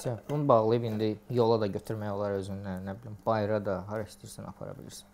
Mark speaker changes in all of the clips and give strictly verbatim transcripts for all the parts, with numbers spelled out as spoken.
Speaker 1: Bunu bağlayıb indi yola da götürmək olar özünlə, nə bilim, bayra da, hara istəyirsən apara bilirsən.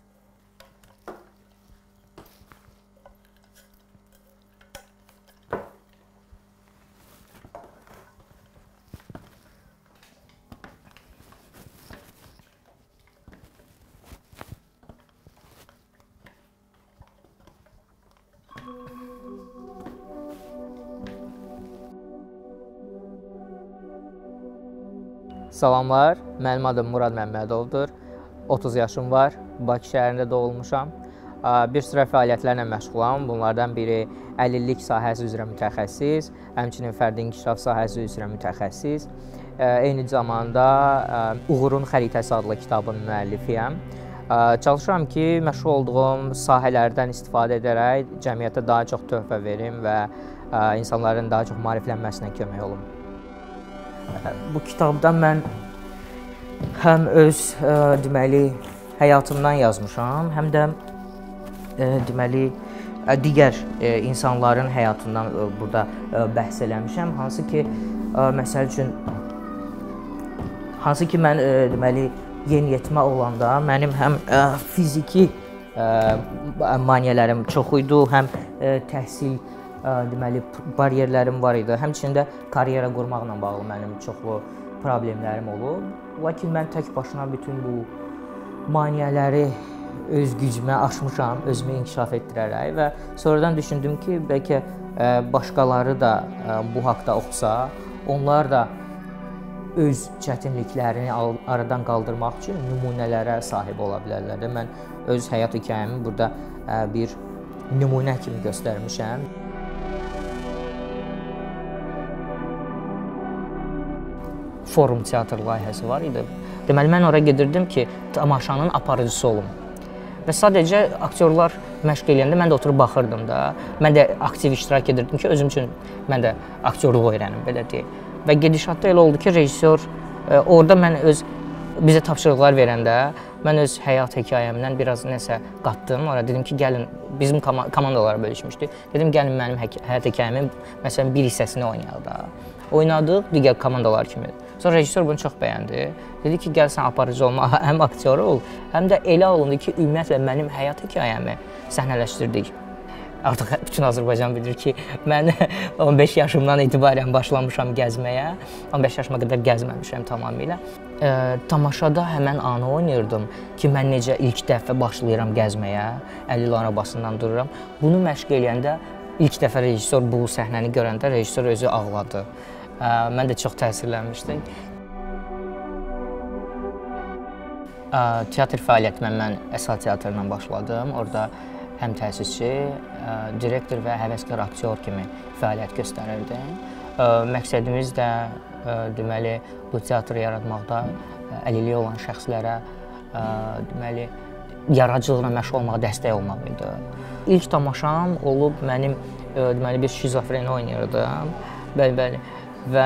Speaker 1: Salamlar, mənim adım Murad Məmmədovdur, otuz yaşım var, Bakı şəhərində doğulmuşam. Bir sıra fəaliyyətlərlə məşğulam, bunlardan biri əlillik sahəsi üzrə mütəxəssis, həmçinin fərdi inkişaf sahəsi üzrə mütəxəssis. Eyni zamanda Uğurun Xəritəsi adlı kitabın müəllifiyəm. Çalışıram ki, məşğul olduğum sahələrdən istifadə edərək cəmiyyətə daha çox töhfə verim və insanların daha çox maariflənməsinə kömək olum. Bu kitabda mən həm öz ə, deməli, həyatımdan yazmışam, həm də ə, deməli, ə, digər ə, insanların həyatından ə, burada ə, bəhs eləmişəm. Hansı ki, ə, məsəl üçün, hansı ki, mən ə, deməli, yeniyetmə olanda mənim həm ə, fiziki ə, maniələrim çox idi, həm ə, təhsil deməli, bariyerlərim var idi. Həmçində karyera qurmaqla bağlı mənim çoxlu problemlərim olub. Lakin mən tək başına bütün bu maneələri öz gücümə aşmışam, özümü inkişaf etdirərək və sonradan düşündüm ki, bəlkə başqaları da bu haqda oxusa, onlar da öz çətinliklərini aradan qaldırmaq üçün nümunələrə sahib ola bilərlər. Mən öz həyat hekayəmi burada bir nümunə kimi göstərmişəm. Forum teatr layihəsi var idi. Deməli, mən oraya gedirdim ki, tamaşanın aparıcısı olum. Və sadəcə aktyorlar məşq eləyəndə mən də oturub baxırdım da. Mən də aktiv iştirak edirdim ki, özüm üçün mən də aktyorluq öyrənim, belə deyək. Və gedişatda elə oldu ki, rejissor, e, orada mən öz, bizə tapşırıqlar verəndə, mən öz həyat hekayəmdən biraz nəsə qatdım. Orada dedim ki, gəlin, bizim komandalara bölüşmüşdük. Dedim, gəlin mənim həyat hekayəmin, məsələn, bir hissəsini oynayaq da. Oynadıq digər komandalar kimi. Sonra rejissor bunu çox bəyəndi. Dedi ki, gəl sən aparıcı olma, həm aktyor ol, həm də elə olundu ki, ümumiyyətlə mənim həyat hekayəmi səhnələşdirdik. Artıq bütün Azərbaycan bilir ki, mən on beş yaşımdan etibarən başlamışam gəzməyə. on beş yaşıma qədər gəzməmişəm tamamilə. E, tamaşada həmən anı oynayırdım ki, mən necə ilk dəfə başlayıram gəzməyə, əlil arabasından dururam. Bunu məşq eləyəndə, ilk dəfə rejissor bu səhnəni görəndə rejissor özü ağladı. Mən də çox təsirlənmişdim. Teatr fəaliyyətimə mən Əsas teatrla başladım. Orada həm təsisçi, direktor və həvəskar aktyor kimi fəaliyyət göstərirdim. Məqsədimiz də deməli, bu teatrı yaratmaqda əlilliyi olan şəxslərə deməli, yaradıcılıqla məşğul olmağa dəstək olmaq idi. İlk tamaşam olub mənim deməli, bir şizofreni oynayırdım. Bəli, bəli. Və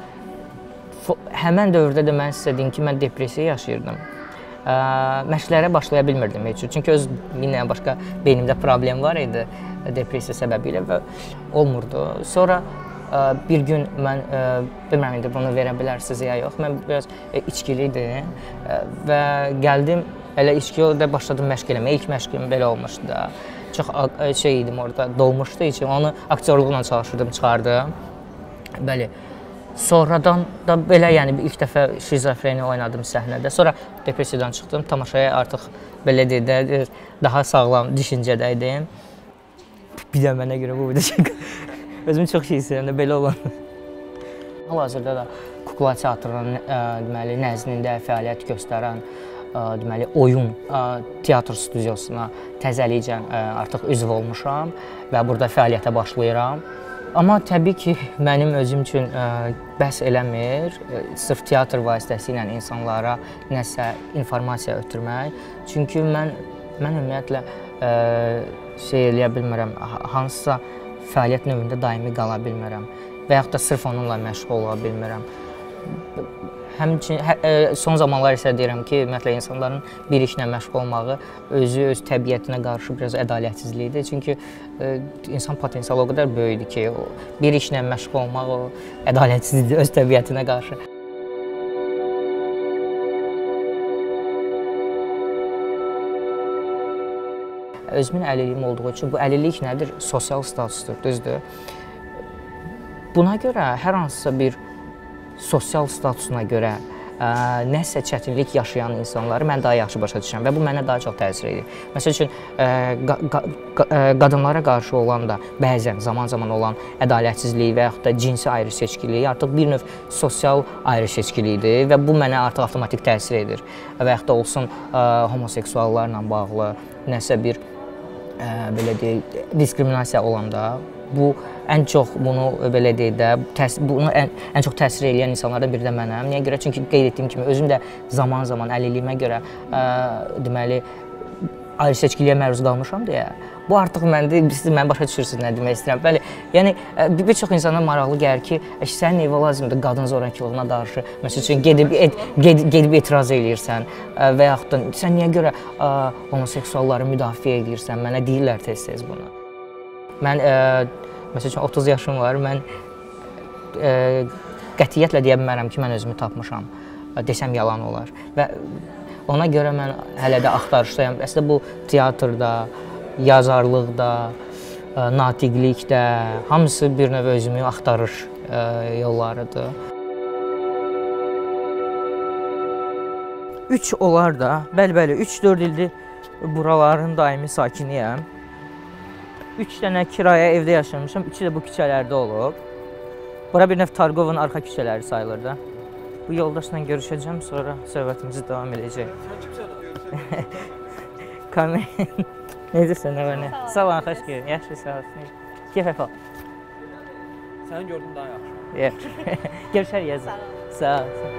Speaker 1: həmən dövrdə də mən sizə deyim ki, mən depressiya yaşayırdım. Məşqlərə başlaya bilmirdim heç. Çünki öz minlə başqa beynimdə problem var idi depressiya səbəbilə və olmurdu. Sonra bir gün mən, bilmirəm indi bunu verə bilərsiniz ya yox, mən biraz içkili idim və gəldim, elə içkidə başladım məşq eləməyə. İlk məşqim belə olmuşdu da. Çox şey idim orada, dolmuşdu için, onu aktyorluqla çalışırdım, çıxardım. Bəli. Sonradan da belə, yəni ilk dəfə şizofreni oynadım səhnədə. Sonra depressiyadan çıxdım, tamaşaya artıq belə deyək də daha sağlam düşüncədə idim. Bir də mənə görə bu video özümü çox şey istəyirəm də belə olan. Hal-hazırda da Kukla Teatrının deməli nəzdində fəaliyyət göstərən deməli oyun teatr studiyasına təzəlikcən artıq üzv olmuşam və burada fəaliyyətə başlayıram. Amma təbii ki, mənim özüm üçün bəhs eləmir, sırf teatr vasitəsilə insanlara nəsə informasiya ötürmək. Çünki mən, mən ümumiyyətlə şey eləyə bilmirəm, hansısa fəaliyyət növündə daimi qala bilmirəm və yaxud da sırf onunla məşğul ola bilmirəm. Həmçinin, son zamanlar isə deyirəm ki, ümumiyyətlə insanların bir işlə məşğul olmağı özü, öz təbiətinə qarşı biraz ədalətsizlikdir. Çünki insan potensialı o qədər böyükdür ki, bir işlə məşğul olmaq o ədalətsizlikdir öz təbiətinə qarşı. özümün əlilliyim olduğu üçün bu əlillik nədir? Sosial statusdur, düzdür? Buna görə hər hansısa bir sosial statusuna görə ə, nəsə çətinlik yaşayan insanları mən daha yaxşı başa düşürəm və bu mənə daha çox təsir edir. Məsəl üçün, ə, qa qa qa qadınlara qarşı olan da bəzən zaman-zaman olan ədalətsizlik və yaxud da cinsi ayrı-seçkiliyi artıq bir növ sosial ayrı-seçkilikdir və bu mənə artıq avtomatik təsir edir. Və yaxud da olsun ə, homoseksuallarla bağlı nəsə bir ə, belə deyək, diskriminasiya olanda bu ən çox bunu belə deyək də, bunu ən, ən çox təsir edən insanlardan biri də mənəm. Niyə görə? Çünki qeyd etdiyim kimi özüm də zaman-zaman əlilliyimə görə ə, deməli ayrı-seçkiliyə məruz qalmışam deyə. Bu artıq məndə, siz məni başa düşürsünüz nə demək istəyirəm. Bəli, yəni bir çox insana maraqlı gəlir ki, sənin evə lazımdır qadın zorakılığına qarşı, məsəl üçün gedib, et, gedib, gedib etiraz eləyirsən və yaxud da sən niyə görə ə, homoseksualları müdafiə edirsən, mənə deyirlər tez-tez bunu. Mən, ə, məsəl üçün otuz yaşım var, mən ə, qətiyyətlə deyə bilmərəm ki, mən özümü tapmışam, desəm yalan olar. Və ona görə mən hələ də axtarışdayam. Əslində bu teatrda, yazarlıqda, ə, natiqlikdə, hamısı bir növ özümü axtarış ə, yollarıdır. Üç olar da, bəli-bəli, üç dörd ildir buraların daimi sakiniyəm. Üç dənə kirayə evdə yaşamışam, üçü də bu küçələrdə olub. Bura bir növ Targovun arxa küçələri sayılır da. Bu yoldaşla görüşəcəm, sonra söhbətimizi davam edəcək.
Speaker 2: Sən kimsən?
Speaker 1: Kamer. Necəsən, nə var nə? Sağ olun, xoş gəlin. Yaxşı, sağ olun. Keyf əhval.
Speaker 2: Səni gördüm daha yaxşı.
Speaker 1: Yaxşı. Görüşər yazın. Sağ olun.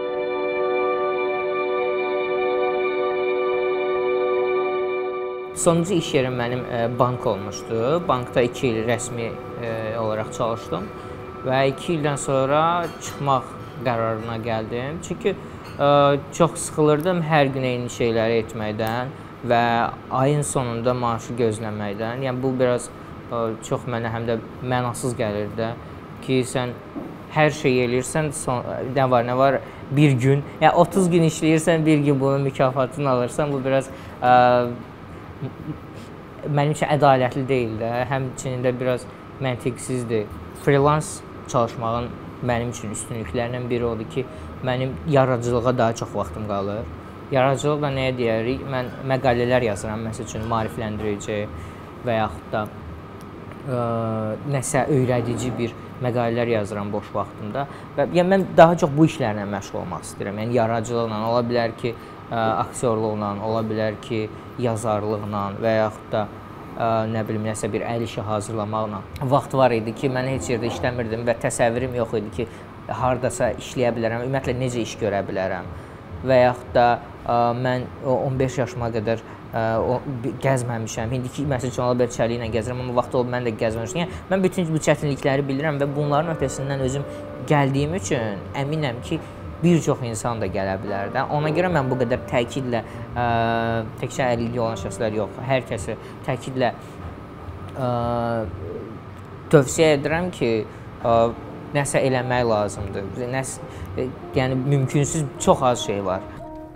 Speaker 1: Sonuncu iş yerim mənim ə, bank olmuşdu. Bankda iki il rəsmi ə, olaraq çalışdım və iki ildən sonra çıxmaq qərarına gəldim. Çünki ə, çox sıxılırdım hər gün eyni şeyləri etməkdən və ayın sonunda maaşı gözləməkdən. Yəni bu biraz ə, çox mənə həm də mənasız gəlirdi ki, sən hər şey eləyirsən, son, nə var, nə var, bir gün, yəni otuz gün işləyirsən, bir gün bunun mükafatını alırsan, bu biraz ə, mənim üçün ədalətli deyil də, həmçinin də biraz məntiqsizdir. Freelance çalışmağın mənim üçün üstünlüklərindən biri odur ki, mənim yaradıcılığa daha çox vaxtım qalır. Yaradıcılıqla nəyə deyərik? Mən məqalələr yazıram, məsəl üçün maarifləndirici və yaxud da ə, nəsə öyrədici bir məqalələr yazıram boş vaxtımda. Və yəni mən daha çox bu işlərlə məşğul olmaq istəyirəm. Yəni yaradıcılıqla, ola bilər ki, ə, aktyorluqla, ola bilər ki, yazarlıqla və yaxud da ə, nə bilim, nəsə bir əl işi hazırlamaqla. Vaxt var idi ki, mən heç yerdə işləmirdim və təsəvvürüm yox idi ki, hardasa işləyə bilərəm, ümumiyyətlə necə iş görə bilərəm. Və yaxud da ə, mən on beş yaşıma qədər ə, o, gəzməmişəm. İndiki məsəl üçün ola bilər çəliklə gəzirəm, amma vaxt olub mən də gəzməmişəm. Yəni, mən bütün bu çətinlikləri bilirəm və bunların ötəsindən özüm gəldiyim üçün əminəm ki, bir çox insan da gələ bilər də. Ona görə mən bu qədər təkidlə, ə, təkcə əlilliyi olan şəxslər yox, hər kəsi təkidlə ə, tövsiyə edirəm ki, ə, nəsə eləmək lazımdır. Nəsə, yəni mümkünsüz çox az şey var.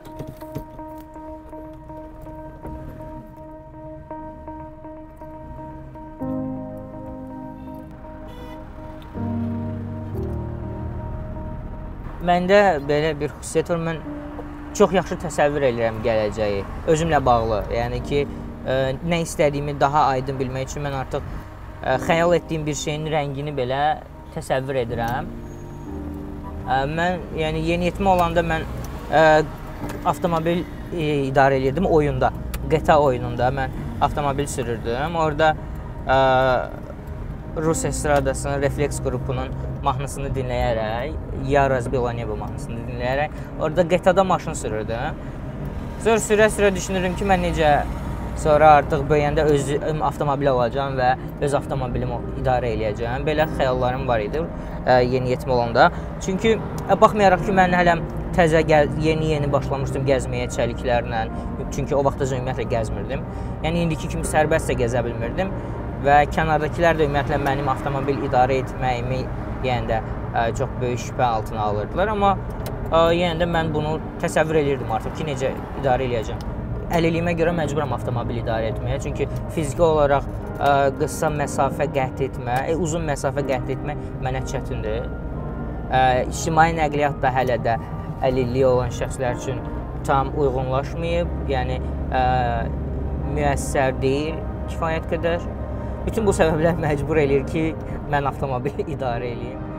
Speaker 1: Məndə belə bir xüsusiyyət var, mən çox yaxşı təsəvvür edirəm gələcəyi, özümlə bağlı. Yəni ki, ə, nə istədiyimi daha aydın bilmək üçün mən artıq ə, xəyal etdiyim bir şeyin rəngini belə təsəvvür edirəm. Ə, mən, yəni yeniyetmə olanda mən ə, avtomobil ə, idarə edirdim oyunda, G T A oyununda mən avtomobil sürürdüm. Orada ə, Rus estradasının Refleks qrupunun mahnısını dinləyərək, Ya Razbila Nebo mahnısını dinləyərək, orada G T A-da maşın sürürdüm. Sonra sürə-sürə düşünürüm ki, mən necə sonra artıq böyüyəndə özüm avtomobil alacağım və öz avtomobilimi idarə eləyəcəm. Belə xəyallarım var idi yeniyetmə olanda. Çünki baxmayaraq ki, mən hələm təzə yeni-yeni başlamışdım gəzməyə çəliklərlə. Çünki o vaxtda ümumiyyətlə gəzmirdim. Yəni indiki kimi sərbəstcə gəzə bilmirdim və kənardakılar da ümumiyyətlə mənim avtomobil idarə etməyimi yenə də ə, çox böyük şübhə altına alırdılar, amma ə, yenə də mən bunu təsəvvür edirdim artıq ki, necə idarə eləyəcəm. əlilliyimə görə məcburam avtomobil idarə etməyə. Çünki fiziki olaraq ə, qısa məsafə qət etmə, e, uzun məsafə qət etmək mənə çətindir. Ə, ictimai nəqliyyat da hələ də əlilliyi olan şəxslər üçün tam uyğunlaşmayıb. Yəni ə, müəssər deyil kifayət qədər. Bütün bu səbəblər məcbur eləyir ki, mən avtomobil idarə eləyim.